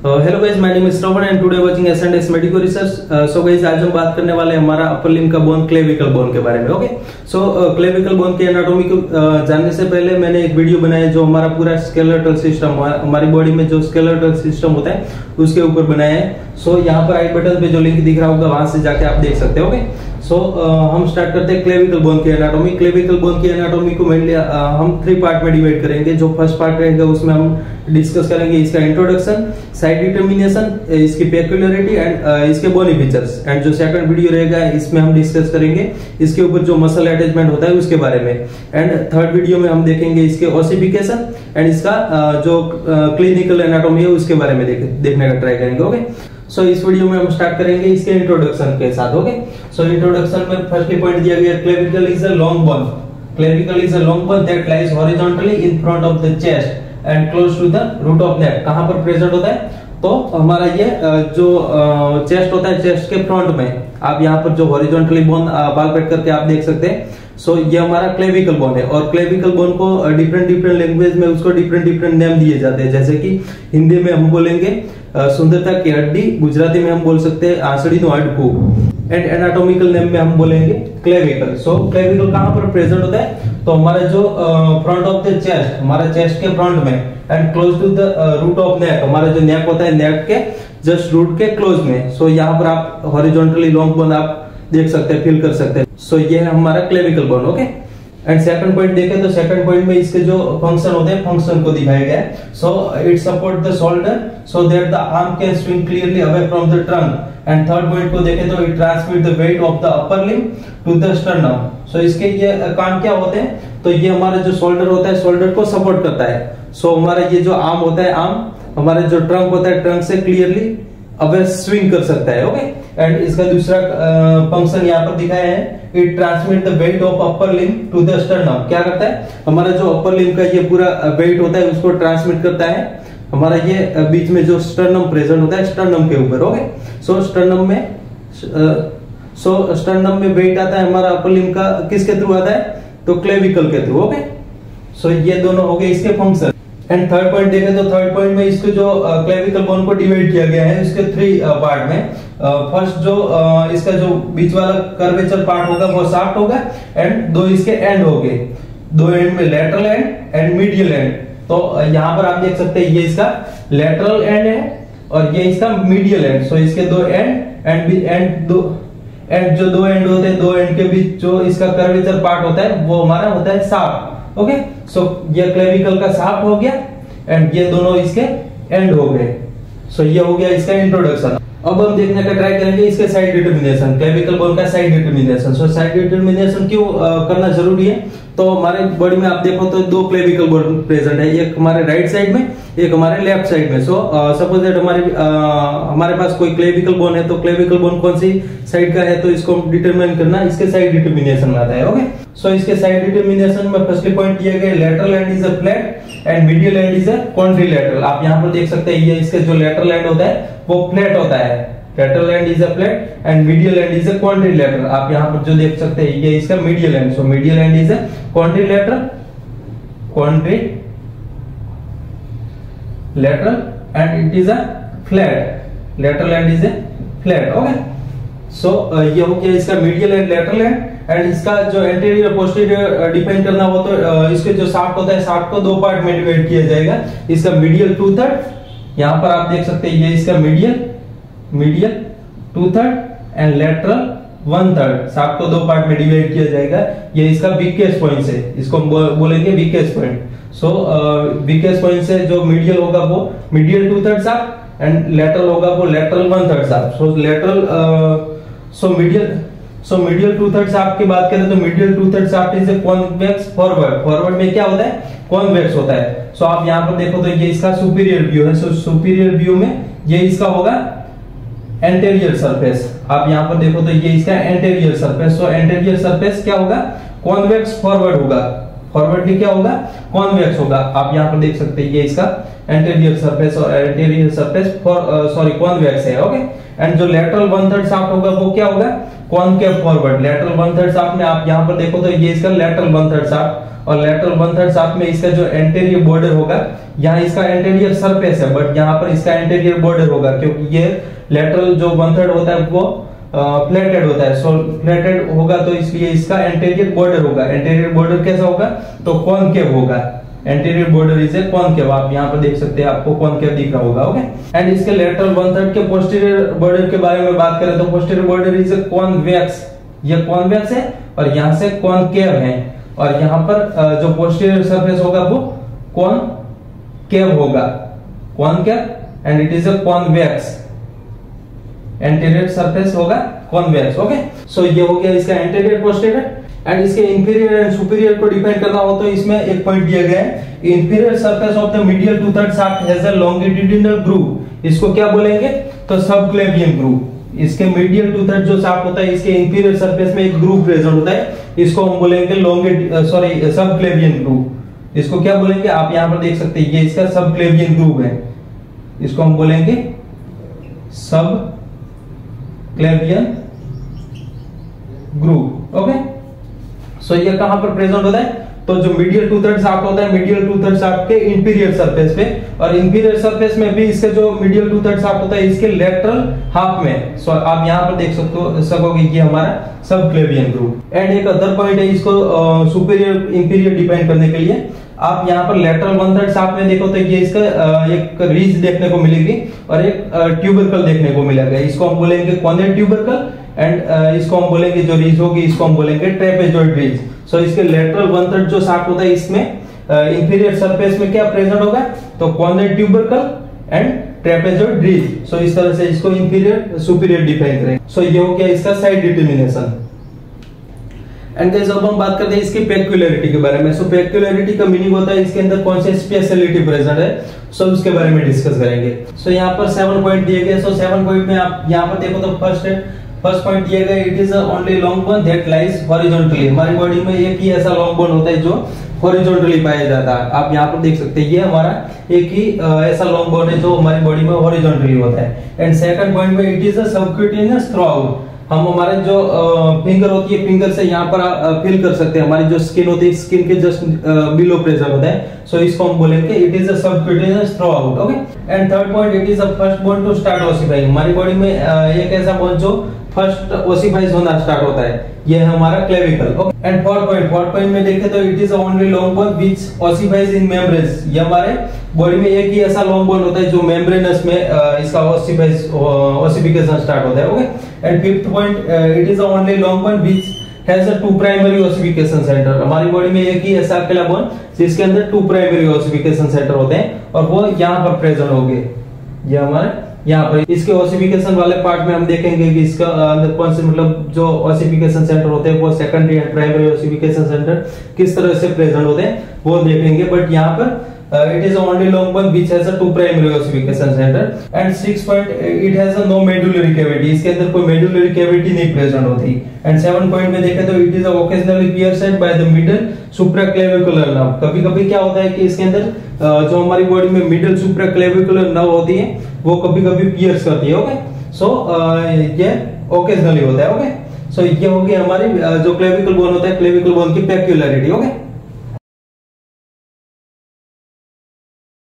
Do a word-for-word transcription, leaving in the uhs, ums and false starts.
Hello guys, my name is Shravan and today watching S and S medico research. So guys, आज हम बात करने वाले हैं हमारा अपर लिम्ब का बोन, क्लेविकल बोन के बारे में। ओके, सो क्लेविकल बोन के एनाटॉमी को uh, जानने से पहले मैंने एक वीडियो बनाया जो हमारा पूरा स्केलेटल सिस्टम, हमारी बॉडी में जो स्केलेटल सिस्टम होता है उसके ऊपर बनाया है। सो so, यहाँ पर राइट बटन पे जो लिंक दिख रहा होगा वहां से जाके आप देख सकते हो। ओके, सो uh, हम स्टार्ट करते हैं क्लेविकल बोन की एनाटॉमी। क्लेविकल बोन की एनाटॉमी को मेनली uh, हम थ्री पार्ट में डिवाइड करेंगे। जो फर्स्ट पार्ट रहेगा उसमें हम डिस्कस करेंगे इसका इंट्रोडक्शन, साइड डिटर्मिनेशन, इसकी पेक्युलरिटी एंड इसके बोनी फीचर्स। एंड जो सेकंड वीडियो रहेगा इसमें हम डिस्कस करेंगे इसके ऊपर जो मसल अटैचमेंट होता है उसके बारे में। एंड थर्ड वीडियो में हम देखेंगे इसके ओसिफिकेशन एंड इसका uh, जो क्लिनिकल uh, एनाटॉमी है उसके बारे में देख, देखने का ट्राई करेंगे। ओके, सो so, इस वीडियो में हम स्टार्ट करेंगे इसके इंट्रोडक्शन के साथ। ओके, सो इंट्रोडक्शन में फर्स्ट पॉइंट दिया गया, clavicle is a long bone. Clavicle is a long bone that lies horizontally in front of the chest and close to the root of neck. कहां पर present होता है? तो हमारा ये जो चेस्ट होता है, चेस्ट के फ्रंट में आप यहाँ पर जो हॉरिजॉन्टली बोन पाल्पेट करके आप देख सकते हैं। सो so, ये हमारा क्लेविकल बोन है और क्लेविकल बोन को डिफरेंट डिफरेंट लैंग्वेज में उसको डिफरेंट डिफरेंट नेम दिए जाते हैं। जैसे कि हिंदी में हम बोलेंगे सुंदरता की हड्डी, गुजराती में हम बोल सकते हैं आंसड़ी नो हाडकू, एंड एनाटॉमिकल नेम में हम बोलेंगे क्लेविकल। सो क्लेविकल कहां पर प्रेजेंट होता है? तो हमारा जो फ्रंट ऑफ द चेस्ट, हमारा चेस्ट के फ्रंट में, and close to the root of neck, हमारा जो नेक होता है नेक के जस्ट रूट के क्लोज में। सो so, यहाँ पर आप हॉरिजॉन्टली लॉन्ग बोन आप देख सकते हैं, फील कर सकते हैं। सो so, ये है हमारा clavicle bone. Okay, and second point देखें तो सेकंड पॉइंट में इसके जो फंक्शन होते हैं फंक्शन को दिखाया गया है। So it support the shoulder so that the arm can swing clearly away from the trunk. And third point को देखें तो it transmit the weight of the upper limb to the sternum. So इसके ये काम क्या होते हैं? तो ये हमारा जो शोल्डर होता है, शोल्डर को सपोर्ट करता है। सो so, हमारा ये जो आर्म होता है, आर्म हमारा जो ट्रंक होता है, ट्रंक से क्लियरली अवे स्विंग कर सकता है। ओके, एंड इसका दूसरा फंक्शन यहाँ पर दिखाया है, it transmit the weight of upper limb to the sternum. क्या करता है? हमारा जो अपर लिम्ब का ये पूरा वेट होता है उसको ट्रांसमिट करता है हमारा ये बीच में जो स्टर्नम प्रेजेंट होता है, स्टर्नम के ऊपर। ओके, सो स्टर्नम में सो स्टर्नम में वेट आता है हमारा अपर लिम्ब का, किसके थ्रू आता है? तो क्लेविकल के थ्रू। ओके, सो ये दोनों हो गए इसके फंक्शन। एंड थर्ड पॉइंट देखें तो थर्ड पॉइंट में इसको जो क्लेविकल बोन को डिवाइड किया गया है इसके थ्री पार्ट में। फर्स्ट uh, जो uh, इसका जो बीच वाला कर्वेचर पार्ट होगा वो शाफ्ट होगा, एंड दो इसके एंड हो गए, दो एंड में lateral end and medial end. तो uh, यहाँ पर आप देख सकते हैं ये इसका लेटरल एंड है और ये इसका मीडियल एंड। सो इसके दो एंड एंड एंड दो एंड जो दो एंड होते हैं, दो एंड के बीच जो इसका कर्वेचर पार्ट होता है वो हमारा होता है शाफ्ट। ओके, सो ये क्लेविकल का शाफ्ट हो गया एंड ये दोनों इसके एंड हो गए। सो ये हो गया इसका इंट्रोडक्शन। अब हम देखने का ट्राई करेंगे इसके साइड डिटर्मिनेशन, क्लेविकल बोन का side determination. So side determination क्यों uh, करना जरूरी है? तो हमारे बॉडी में आप देखो तो दो क्लेविकल बोन प्रेजेंट है, एक हमारे राइट साइड में, एक हमारे लेफ्ट साइड में। सो सपोज दैट हमारे uh, हमारे पास कोई क्लेविकल बोन है तो क्लेविकल बोन कौन सी साइड का है तो इसको डिटरमाइन करना इसके साइड डिटर्मिनेशन में आता है। ओके, सो इसके साइड डिटर्मिनेशन में फर्स्ट पॉइंट दिया गया, lateral end is a flat and medial end is a quadrilateral. आप यहाँ पर देख सकते हैं ये इसके जो लेटरल एंड होता है वो फ्लैट होता है, lateral end is a flat and medial end is a quadrilateral. आप यहाँ पर जो देख सकते हैं ये इसका medial end. So medial end is a quadrilateral, quadrilateral and it is a flat, lateral end is a flat. Okay, so ये हो गया इसका medial end lateral end. And इसका जो एंटीरियर और पोस्टीरियर डिफाइन करना हो तो uh, इसके जो शाफ्ट होता है, शाफ्ट को दो पार्ट में डिवाइड किया जाएगा। इसका मीडियल टू थर्ड, यहाँ पर आप देख सकते हैं ये इसका medial medial two third and lateral one third. Shaft को दो पार्ट में डिवाइड किया जाएगा। ये इसका वीकेस्ट पॉइंट है, इसको बोलेंगे weakest point. So weakest point से जो मीडियल होगा वो medial two third shaft and lateral होगा वो lateral one third shaft. So lateral so medial so medial two third shaft की बात करें तो medial two third shaft is convex forward. Forward में क्या होता है? कॉन्वेक्स होता है। सो आप यहाँ पर देखो तो ये इसका सुपीरियर व्यू है। सो सुपीरियर व्यू में ये इसका होगा एंटेरियर सरफेस। आप यहाँ पर देखो तो ये इसका anterior surface. So anterior surface क्या होगा? कॉन्वेक्स फॉरवर्ड होगा। फॉरवर्डली क्या होगा, कॉन्वेक्स होगा। आप यहाँ पर देख सकते हैं ये इसका एंटीरियर सरफेस और anterior surface for sorry convex है, ओके। एंड जो लेटरल वन थर्ड शाफ्ट होगा वो क्या होगा, concave forward. Lateral one third shaft में आप यहाँ पर देखो तो ये इसका लेटरल वन थर्ड शाफ्ट, और लेटरल वन थर्ड शाफ्ट में इसका जो एंटीरियर बॉर्डर होगा, यहाँ इसका एंटीरियर सरफेस है बट यहाँ पर इसका एंटीरियर बॉर्डर होगा, क्योंकि ये लेटरल जो वन थर्ड होता है वो फ्लैटेड होता है। सो फ्लैटेड होगा तो इसलिए इसका एंटीरियर बॉर्डर होगा। एंटीरियर बॉर्डर कैसा होगा, तो कॉनकेव होगा। Anterior border is a concave, आप यहाँ पर देख सकते हैं, आपको कॉनकेव दिख रहा होगा, ओके। एंड इसके लेटरल वन थर्ड के पोस्टीरियर बॉर्डर के बारे में बात करें तो posterior border is a convex, ये कॉन्वेक्स है और यहाँ से कॉनकेव है, और यहाँ पर जो पोस्टीरियर सरफेस होगा वो कॉनकेव होगा, concave, and it is a convex. Anterior surface होगा कॉन्वेक्स, ओके। सो ये हो गया इसका एंटीरियर पोस्टीरियर। एंड इसके इंफीरियर एंड सुपीरियर को डिफाइन करना हो तो इसमें एक पॉइंट दिया गया है, inferior surface of the medial two third shaft has a longitudinal groove. इसको क्या बोलेंगे, तो सबक्लेवियन ग्रूव। इसके मीडियल टू थर्ड जो शाफ्ट होता है, इसके इंफीरियर सरफेस में एक ग्रूव प्रेजेंट होता है, इसको हम बोलेंगे लॉन्गिट सॉरी सबक्लेवियन ग्रूव। इसको क्या बोलेंगे, आप यहाँ पर देख सकते हैं, ये इसका सबक्लेवियन ग्रूव है, इसको हम बोलेंगे सब क्लेवियन ग्रूव, ओके। सो ये कहां पर प्रेजेंट होता है, तो जो मीडियल टू थर्ड शाफ्ट होता है, मीडियल टू थर्ड शाफ्ट के इंफीरियर सरफेस पे, और इंफीरियर सरफेस में भी इसके जो मीडियल टू थर्ड शाफ्ट होता है इसके लेटरल हाफ में। सो आप यहां पर देख सकते हो सकोगे कि हमारा सबक्लेवियन ग्रूव। एंड एक अदर पॉइंट है इसको सुपीरियर इंफीरियर डिफाइन करने के लिए, आप यहाँ पर लेटरल वन थर्ड शाफ्ट में देखो तो ये इसका एक रीज देखने को मिलेगी और एक ट्यूबरकल देखने को मिलेगा, इसको हम बोलेंगे कॉर्नेट ट्यूबरकल, एंड इसको हम बोलेंगे जो रीज होगी इसको हम बोलेंगे ट्रेपेजॉइड रीज। सो इसके लेटरल वन थर्ड जो शाफ्ट होता है इसमें इंफीरियर सरफेस में क्या प्रेजेंट होगा, तो conoid tubercle and trapezoid ridge. So इस तरह से इसको इंफीरियर सुपीरियर डिफाइन करेंगे। सो ये हो गया इसका साइड डिटर्मिनेशन। एंड गाइस अब हम बात करते हैं इसकी पेक्युलरिटी के बारे में। सो पेक्युलरिटी का मीनिंग होता है इसके अंदर कौन सी स्पेशलिटी प्रेजेंट है, सो उसके बारे में डिस्कस करेंगे। सो यहाँ पर सेवन पॉइंट दिए गए। सो सेवन पॉइंट में आप यहाँ पर देखो तो फर्स्ट फर्स्ट पॉइंट दिया गया, it is only long bone that lies horizontally. हमारी बॉडी में एक ही ऐसा लॉन्ग बोन होता है जो हॉरिजॉन्टली पाया जाता है। आप यहाँ पर देख सकते हैं ये हमारा एक ही ऐसा लॉन्ग बोन है जो हमारी बॉडी में हॉरिजॉन्टली होता है। एंड सेकंड पॉइंट में it is a subcutaneous throughout. हम हमारे जो फिंगर होती है, फिंगर से यहाँ पर फील कर सकते हैं, हमारी जो स्किन होती है स्किन के जस्ट बिलो प्रेजेंट होता है। सो इसको हम बोलेंगे it is a subcutaneous throughout, okay. And third point, it is a first bone to start ossifying. हमारी बॉडी में एक ऐसा बोन जो फर्स्ट ओसिफाइज होना स्टार्ट होता है, ये है हमारा clavicle, okay. And fourth point fourth point में देखें तो it is only long bone which ossifies in membranes. ये हमारे बॉडी में एक ही ऐसा लॉन्ग बोन होता है जो मेम्ब्रेनस में इसका ओसिफाइज ओसिफिकेशन स्टार्ट होता है, okay. And fifth point, it is only long bone which has a two primary ossification centre. हमारी बॉडी में एक ही ऐसा अकेला बोन जिसके अंदर टू प्राइमरी ओसिफिकेशन सेंटर होते हैं और वो यहाँ पर प्रेजेंट होंगे। ये हमारे यहाँ पर इसके ओसिफिकेशन वाले पार्ट में हम देखेंगे कि इसका अंदर कौन से मतलब जो ओसिफिकेशन सेंटर होते हैं वो secondary and primary ossification centre किस तरह से प्रेजेंट होते हैं वो देखेंगे। बट यहाँ पर it is only long bone which has a two primary ossification centre. And six point, it has a no medullary cavity. इसके अंदर कोई मेडुलरी कैविटी नहीं प्रेजेंट होती। एंड सेवन पॉइंट में देखें तो it is occasionally pierced by the middle supraclavicular nerve. कभी कभी क्या होता है कि इसके अंदर जो हमारी बॉडी में मिडल सुप्राक्लेविकुलर नर्व होती है वो कभी कभी पियर्स करती है, ओके। सो ये ओकेजनली होता है, ओके। सो ये हो गई हमारी जो क्लेविकल बोन होता है, क्लेविकल बोन की पेक्युलरिटी, ओके।